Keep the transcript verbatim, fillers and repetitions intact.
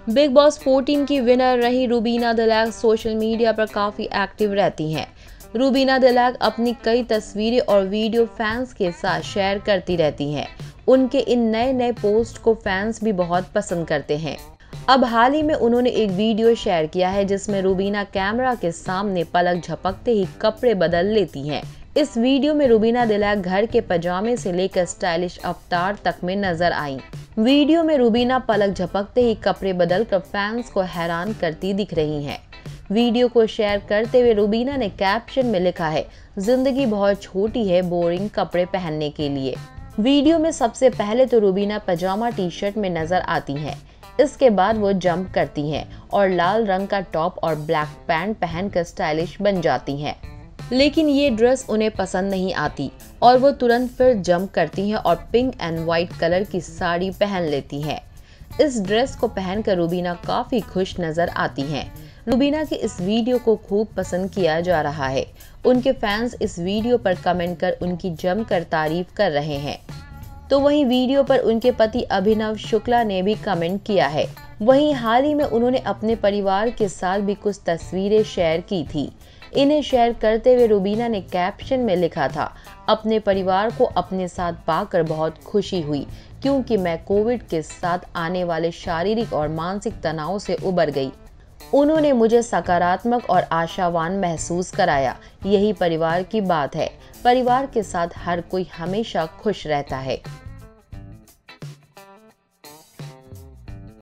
Big boss चौदह की winner रही रुबीना दिलैक सोशल मीडिया पर काफ़ी एक्टिव रहती हैं। रुबीना दिलैक अपनी कई तस्वीरें और वीडियो फैंस के साथ शेयर करती रहती हैं। उनके इन नए नए पोस्ट को फैंस भी बहुत पसंद करते हैं। अब हाल ही में उन्होंने एक वीडियो शेयर किया है जिसमें रुबीना कैमरा के सामने पलक झपकते ही कपड़े बदल लेती हैं। इस वीडियो में रुबीना दिलैक घर के पजामे से लेकर स्टाइलिश अवतार तक में नजर आई। वीडियो में रुबीना पलक झपकते ही कपड़े बदलकर फैंस को हैरान करती दिख रही हैं। वीडियो को शेयर करते हुए रुबीना ने कैप्शन में लिखा है, जिंदगी बहुत छोटी है बोरिंग कपड़े पहनने के लिए। वीडियो में सबसे पहले तो रुबीना पजामा टी शर्ट में नजर आती हैं। इसके बाद वो जंप करती हैं और लाल रंग का टॉप और ब्लैक पैंट पहनकर स्टाइलिश बन जाती हैं। लेकिन ये ड्रेस उन्हें पसंद नहीं आती और वो तुरंत फिर जंप करती हैं और पिंक एंड वाइट कलर की साड़ी पहन लेती हैं। इस ड्रेस को पहनकर रुबीना काफी खुश नजर आती हैं। रुबीना की इस वीडियो को खूब पसंद किया जा रहा है। उनके फैंस इस वीडियो पर कमेंट कर उनकी जमकर तारीफ कर रहे हैं। तो वहीं वीडियो पर उनके पति अभिनव शुक्ला ने भी कमेंट किया है। वहीं हाल ही में उन्होंने अपने परिवार के साथ भी कुछ तस्वीरें शेयर की थी। इन्हें शेयर करते हुए रुबीना ने कैप्शन में लिखा था, अपने परिवार को अपने साथ पाकर बहुत खुशी हुई क्योंकि मैं कोविड के साथ आने वाले शारीरिक और मानसिक तनाव से उबर गई। उन्होंने मुझे सकारात्मक और आशावान महसूस कराया। यही परिवार की बात है। परिवार के साथ हर कोई हमेशा खुश रहता है।